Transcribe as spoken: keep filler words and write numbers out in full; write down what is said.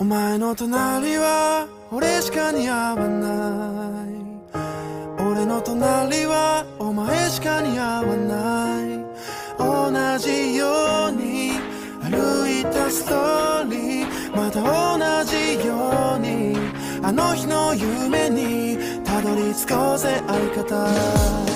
お前の隣は俺しか似合わない、俺の隣はお前しか似合わない、同じように歩いたストーリー、また同じようにあの日の夢にたどり着こうぜ相方。